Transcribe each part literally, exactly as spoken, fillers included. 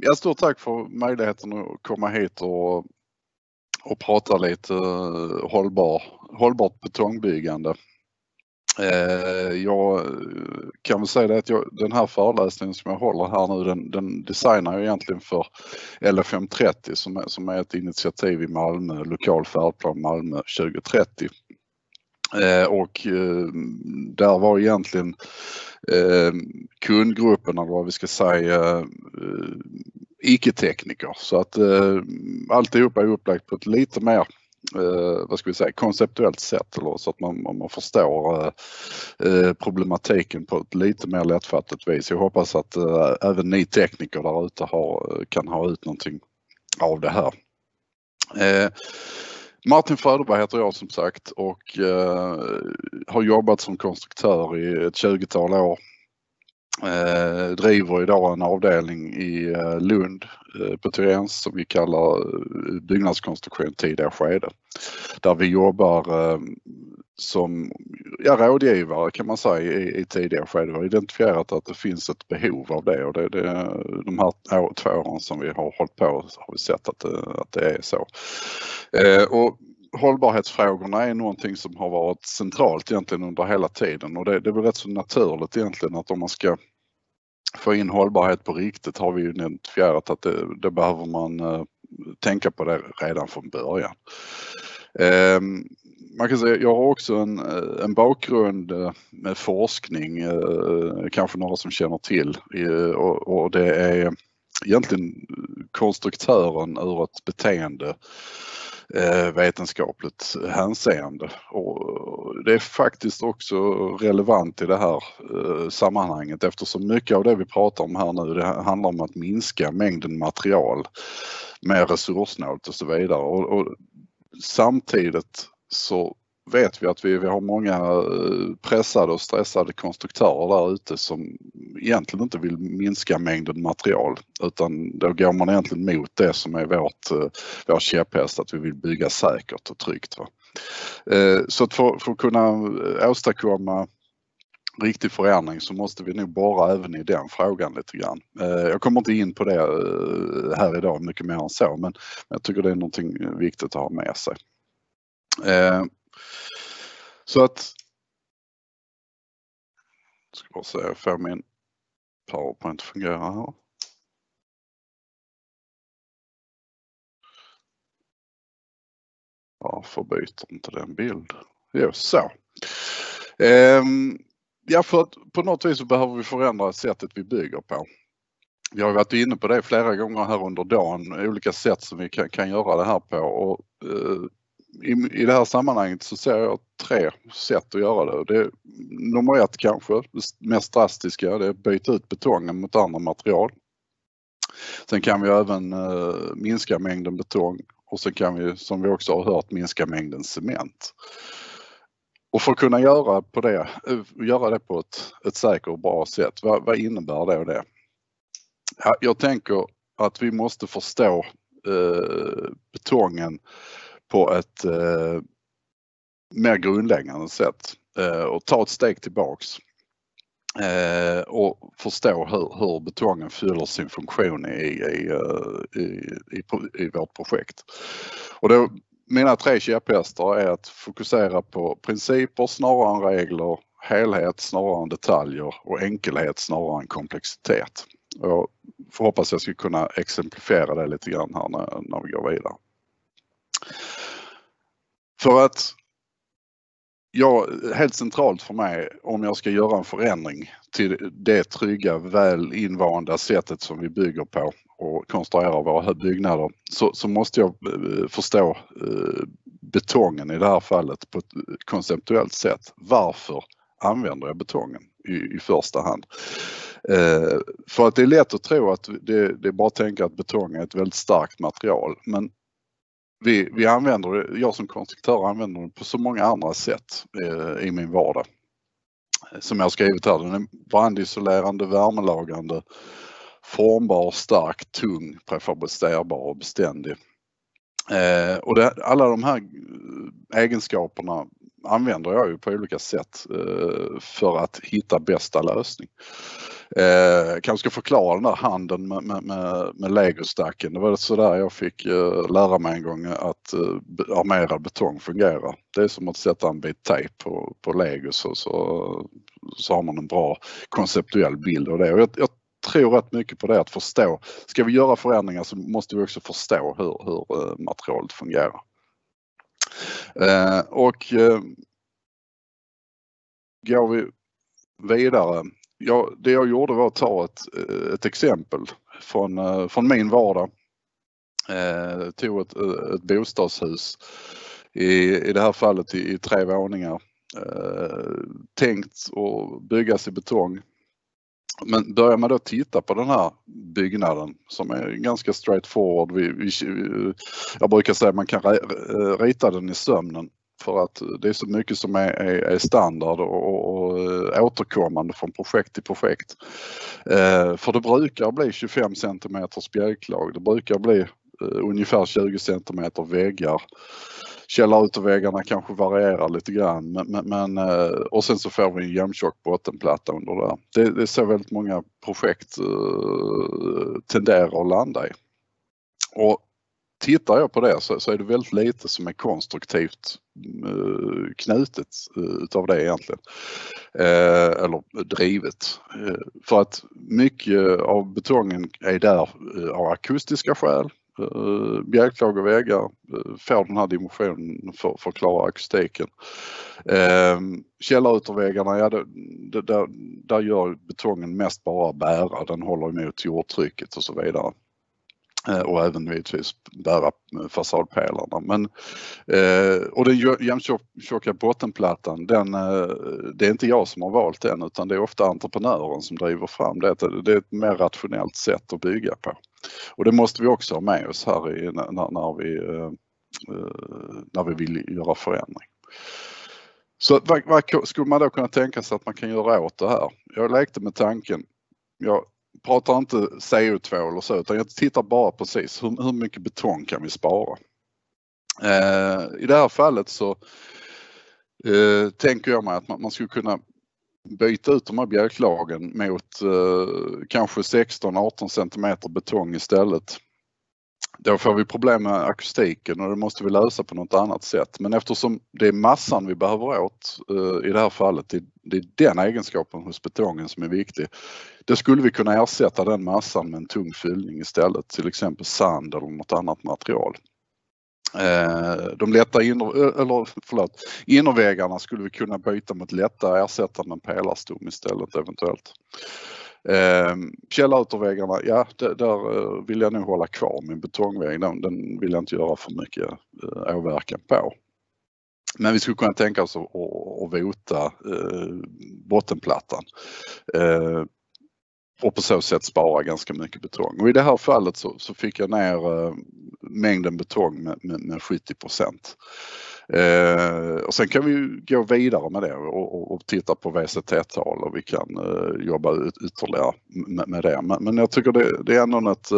ja, stort tack för möjligheten att komma hit och, och prata lite uh, hållbar, hållbart betongbyggande. Uh, jag kan väl säga det att jag, den här föreläsningen som jag håller här nu, den, den designar jag egentligen för L F M trettio som är, som är ett initiativ i Malmö, lokal färdplan Malmö tjugo trettio. Uh, och uh, där var egentligen uh, kundgruppen, eller vad vi ska säga, uh, icke-tekniker. Så att uh, alltihopa är upplagt på ett lite mer uh, vad ska vi säga, konceptuellt sätt, eller så att man, man förstår uh, uh, problematiken på ett lite mer lättfattligt vis. Jag hoppas att uh, även ni tekniker där ute har, kan ha ut någonting av det här. Uh, Martin Fröderberg heter jag som sagt och uh, har jobbat som konstruktör i ett tjugotal år. Uh, driver idag en avdelning i uh, Lund uh, på Tyréns som vi kallar uh, byggnadskonstruktion tidiga skede. Där vi jobbar uh, som ja, rådgivare kan man säga i, i tidiga skede. Vi har identifierat att det finns ett behov av det och det, det, de här år, två åren som vi har hållit på har vi sett att det, att det är så. Uh, och hållbarhetsfrågorna är någonting som har varit centralt egentligen under hela tiden och det, det är väl rätt så naturligt egentligen att om man ska få in hållbarhet på riktigt har vi ju identifierat att det, det behöver man uh, tänka på det redan från början. Uh, man kan säga jag har också en, en bakgrund uh, med forskning, uh, kanske några som känner till uh, och, och det är egentligen konstruktören ur ett beteende vetenskapligt hänseende och det är faktiskt också relevant i det här sammanhanget eftersom mycket av det vi pratar om här nu det handlar om att minska mängden material med resurssnålt och så vidare och, och samtidigt så vet vi att vi, vi har många pressade och stressade konstruktörer där ute som egentligen inte vill minska mängden material utan då går man egentligen mot det som är vårt, vår käpphäst att vi vill bygga säkert och tryggt. Va? Så att för, för att kunna åstadkomma riktig förändring så måste vi nog bara även i den frågan lite grann. Jag kommer inte in på det här idag mycket mer än så men jag tycker det är någonting viktigt att ha med sig. Så att ska bara se, jag får min PowerPoint fungera här. Varför byter inte den bild? Jo, så. Ehm, ja, för att på något vis så behöver vi förändra sättet vi bygger på. Vi har varit inne på det flera gånger här under dagen, olika sätt som vi kan, kan göra det här på och eh, I, I det här sammanhanget så ser jag tre sätt att göra det. Det är nummer ett kanske, det mest drastiska, det är att byta ut betongen mot andra material. Sen kan vi även uh, minska mängden betong och sen kan vi, som vi också har hört, minska mängden cement. Och för att kunna göra, på det, göra det på ett, ett säkert och bra sätt, vad, vad innebär det och det? Ja, jag tänker att vi måste förstå uh, betongen på ett eh, mer grundläggande sätt eh, och ta ett steg tillbaks eh, och förstå hur, hur betongen fyller sin funktion i, i, i, i, i vårt projekt. Och då, mina tre käpphästar är att fokusera på principer snarare än regler, helhet snarare än detaljer och enkelhet snarare än komplexitet. Jag får hoppas jag ska kunna exemplifiera det lite grann här när, när vi går vidare. För att ja, helt centralt för mig om jag ska göra en förändring till det trygga, väl invanda sättet som vi bygger på och konstruerar våra byggnader så, så måste jag förstå eh, betongen i det här fallet på ett konceptuellt sätt. Varför använder jag betongen i, i första hand? Eh, för att det är lätt att tro att det, det är bara att tänka att betong är ett väldigt starkt material, men Vi, vi använder det, jag som konstruktör använder det på så många andra sätt eh, i min vardag. Som jag har skrivit här, den är brandisolerande, värmelagrande, formbar, stark, tung, prefabricerbar och beständig. Eh, och det, alla de här egenskaperna använder jag ju på olika sätt eh, för att hitta bästa lösning. Eh, kanske ska förklara den där handeln med, med, med, med legostacken. Det var så där jag fick eh, lära mig en gång att eh, armerad betong fungerar. Det är som att sätta en bit tejp på, på lego så, så, så har man en bra konceptuell bild av det. Och jag, jag tror rätt mycket på det, att förstå. Ska vi göra förändringar så måste vi också förstå hur, hur eh, materialet fungerar. Eh, och eh, går vi vidare. Ja, det jag gjorde var att ta ett, ett exempel från, från min vardag. Eh, tog ett, ett bostadshus i, i det här fallet i, i tre våningar. Eh, tänkt att byggas i betong. Men börjar man då titta på den här byggnaden som är ganska straightforward. Vi, vi, jag brukar säga att man kan rita den i sömnen. För att det är så mycket som är, är, är standard och, och, och återkommande från projekt till projekt. Eh, för det brukar bli tjugofem centimeter spjälklag. Det brukar bli eh, ungefär tjugo centimeter väggar. Källarutväggarna kanske varierar lite grann. Men, men, men, eh, och sen så får vi en jämntjock bottenplatta under det. Det, det är så väldigt många projekt eh, tenderar att landa i. Och tittar jag på det så, så är det väldigt lite som är konstruktivt eh, knutet eh, utav det egentligen. Eh, eller drivet. Eh, för att mycket av betongen är där eh, av akustiska skäl. Eh, bjälklag och väggar eh, får den här dimensionen för, för att klara akustiken. Eh, Källarutväggarna, ja, det, det, där, där gör betongen mest bara bära. Den håller emot jordtrycket och så vidare. Och även givetvis bära fasadpelarna. Men, eh, och den jämntjocka bottenplattan, den, eh, det är inte jag som har valt den, utan det är ofta entreprenören som driver fram det. Det är ett mer rationellt sätt att bygga på. Och det måste vi också ha med oss här i, när, när, vi, eh, när vi vill göra förändring. Så vad, vad skulle man då kunna tänka sig att man kan göra åt det här? Jag lekte med tanken. Jag pratar inte C O två eller så, utan jag tittar bara precis hur, hur mycket betong kan vi spara. Eh, I det här fallet så eh, tänker jag mig att man, man skulle kunna byta ut de här bjälklagen mot eh, kanske sexton arton centimeter betong istället. Då får vi problem med akustiken och det måste vi lösa på något annat sätt. Men eftersom det är massan vi behöver åt eh, i det här fallet, det, det är den egenskapen hos betongen som är viktig. Det skulle vi kunna ersätta den massan med en tung fyllning istället, till exempel sand eller något annat material. Eh, de lätta inner, eller förlåt, innerväggarna skulle vi kunna byta mot lätta, ersätta med en pelarstom istället eventuellt. Eh, Källarutväggarna, ja, det, där vill jag nog hålla kvar min betongvägg. Den, den vill jag inte göra för mycket eh, åverkan på. Men vi skulle kunna tänka oss att, att, att vota eh, bottenplattan. Eh, och på så sätt spara ganska mycket betong. Och i det här fallet så, så fick jag ner eh, mängden betong med, med, med sjuttio procent. Eh, och sen kan vi gå vidare med det och, och, och titta på V C T-tal och vi kan eh, jobba ut, ytterligare med, med det. Men, men jag tycker det, det är ändå ett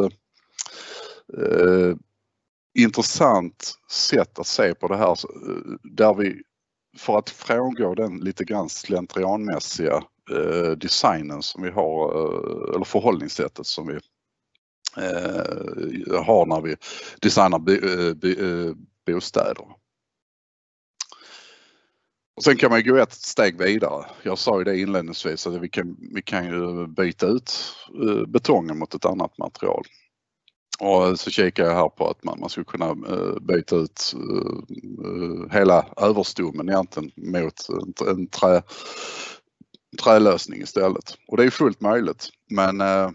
eh, intressant sätt att se på det här där vi, för att frångå den lite grann slentrianmässiga eh, designen som vi har, eh, eller förhållningssättet som vi eh, har när vi designar by, by, bostäder. Och sen kan man gå ett steg vidare. Jag sa ju det inledningsvis att vi kan, vi kan ju byta ut betongen mot ett annat material. Och så kikar jag här på att man, man skulle kunna byta ut hela överstommen egentligen mot en, en trä, trälösning istället. Och det är fullt möjligt. Men eh,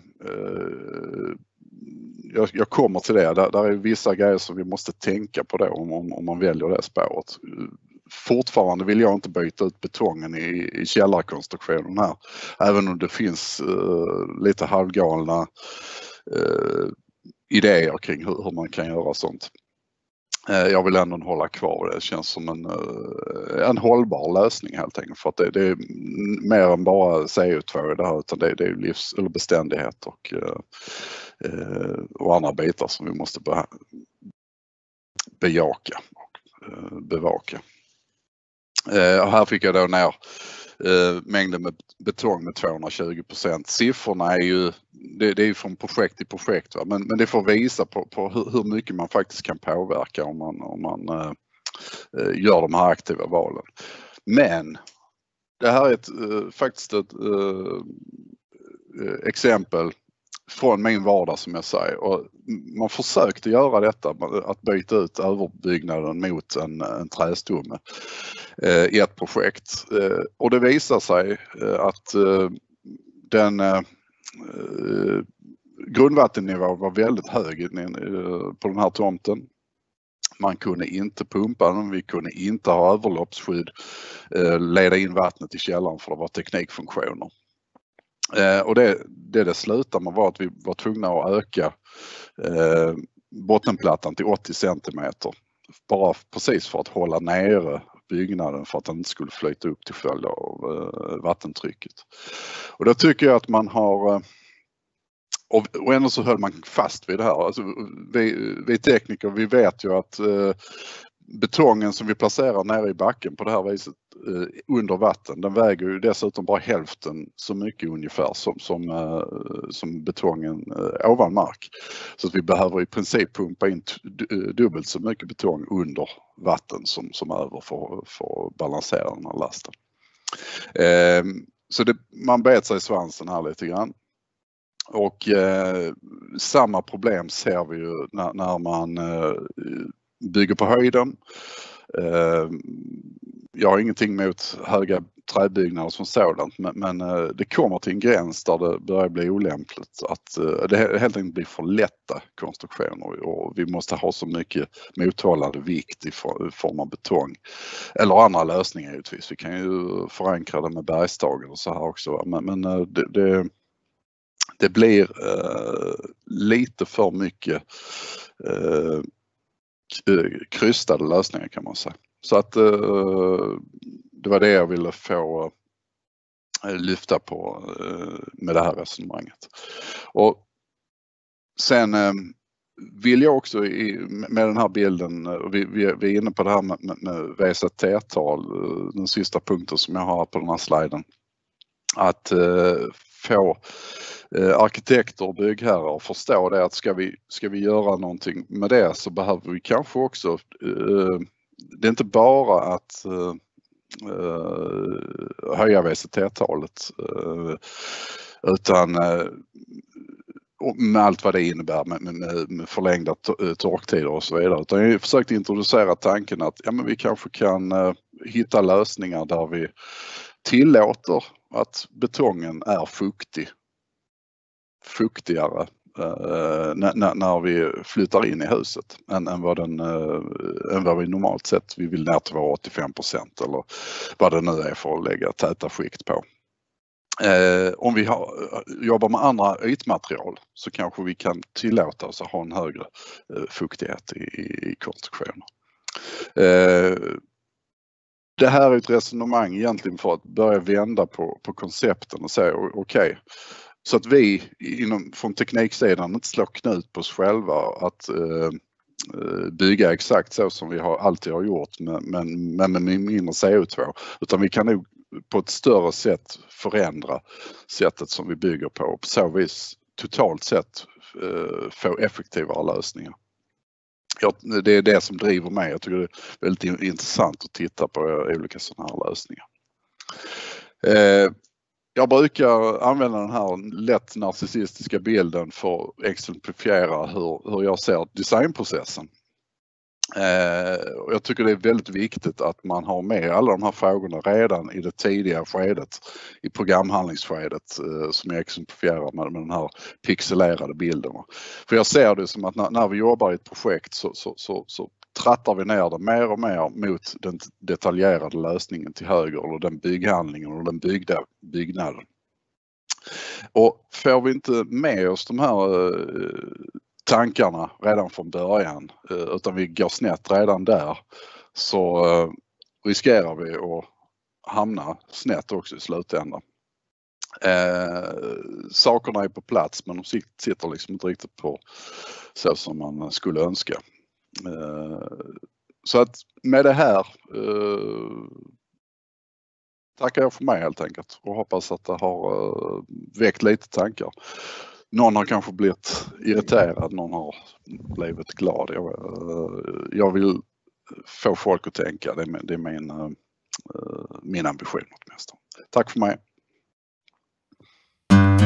jag, jag kommer till det. Där, där är vissa grejer som vi måste tänka på då om, om, om man väljer det spåret. Fortfarande vill jag inte byta ut betongen i, i källarkonstruktionen här. Även om det finns uh, lite halvgalna uh, idéer kring hur, hur man kan göra sånt. Uh, jag vill ändå hålla kvar det. Det känns som en, uh, en hållbar lösning helt enkelt. För att det, det är mer än bara C O två i det här, utan det, det är livs- eller beständighet och, uh, uh, och andra bitar som vi måste be- bejaka och uh, bevaka. Eh, här fick jag då ner eh, mängden med betong med tvåhundratjugo procent. Siffrorna är ju, det, det är ju från projekt till projekt, va? Men, men det får visa på, på hur, hur mycket man faktiskt kan påverka om man, om man eh, gör de här aktiva valen. Men det här är ett, eh, faktiskt ett eh, exempel från min vardag som jag säger, och man försökte göra detta, att byta ut överbyggnaden mot en, en trästomme eh, i ett projekt, eh, och det visar sig eh, att eh, den eh, grundvattennivån var väldigt hög eh, på den här tomten. Man kunde inte pumpa den, vi kunde inte ha överloppsskydd, eh, leda in vattnet i källaren för det var teknikfunktioner. Eh, och det, det det slutade med var att vi var tvungna att öka eh, bottenplattan till åttio centimeter. Bara precis för att hålla nere byggnaden för att den inte skulle flyta upp till följd av eh, vattentrycket. Och då tycker jag att man har, eh, och, och ändå så höll man fast vid det här. Alltså, vi, vi tekniker, vi vet ju att eh, betongen som vi placerar nere i backen på det här viset eh, under vatten, den väger ju dessutom bara hälften så mycket ungefär som, som, eh, som betongen eh, ovan mark. Så att vi behöver i princip pumpa in dubbelt så mycket betong under vatten som, som över för, för att balansera den här lasten. Eh, så det, man bet sig i svansen här lite grann. Och eh, samma problem ser vi ju när, när man eh, bygger på höjden. Eh, jag har ingenting mot höga träbyggnader som sådant, men, men eh, det kommer till en gräns där det börjar bli olämpligt. Att eh, det helt enkelt blir för lätta konstruktioner och vi måste ha så mycket mothållande vikt i form av betong. Eller andra lösningar givetvis. Vi kan ju förankra det med bergstag och så här också. Men, men eh, det, det Det blir eh, lite för mycket eh, krystade lösningar kan man säga. Så att eh, det var det jag ville få eh, lyfta på eh, med det här resonemanget. Och sen eh, vill jag också i, med den här bilden, vi, vi, vi är inne på det här med, med, med V Z T-tal, den sista punkten som jag har på den här sliden, att eh, få eh, arkitekter och byggherrar förstå det att ska vi, ska vi göra någonting med det så behöver vi kanske också, eh, det är inte bara att eh, höja V Z T-talet eh, utan eh, med allt vad det innebär med, med, med förlängda torktider och så vidare. Utan jag har försökt introducera tanken att ja, men vi kanske kan eh, hitta lösningar där vi tillåter att betongen är fuktig, fuktigare eh, när, när vi flyttar in i huset än, än, vad den, eh, än vad vi normalt sett vi vill ner till vara åttiofem procent eller vad det nu är för att lägga täta skikt på. Eh, om vi har, jobbar med andra ytmaterial så kanske vi kan tillåta oss att ha en högre eh, fuktighet i, i, i konstruktionen. Eh, Det här är ett resonemang egentligen för att börja vända på, på koncepten och säga okej, okay, så att vi inom, från tekniksidan inte slår knut på oss själva att eh, bygga exakt så som vi har, alltid har gjort men, men, men med mindre C O två, utan vi kan nog på ett större sätt förändra sättet som vi bygger på och på så vis totalt sett eh, få effektivare lösningar. Ja, det är det som driver mig. Jag tycker det är väldigt intressant att titta på olika sådana här lösningar. Eh, jag brukar använda den här lätt narcissistiska bilden för att exemplifiera hur, hur jag ser designprocessen. Eh, och jag tycker det är väldigt viktigt att man har med alla de här frågorna redan i det tidiga skedet, i programhandlingsskedet eh, som jag exemplifierar med, med den här pixelerade bilderna. För jag ser det som att när, när vi jobbar i ett projekt så, så, så, så trattar vi ner det mer och mer mot den detaljerade lösningen till höger eller den bygghandlingen och den byggda byggnaden. Och får vi inte med oss de här eh, tankarna redan från början utan vi går snett redan där så eh, riskerar vi att hamna snett också i slutändan. Eh, sakerna är på plats men de sitter liksom inte riktigt på så som man skulle önska. Eh, så att med det här eh, tackar jag för mig helt enkelt och hoppas att det har uh, väckt lite tankar. Någon har kanske blivit irriterad, någon har blivit glad. Jag, uh, jag vill få folk att tänka, det är, det är min, uh, min ambition åtminstone. Tack för mig.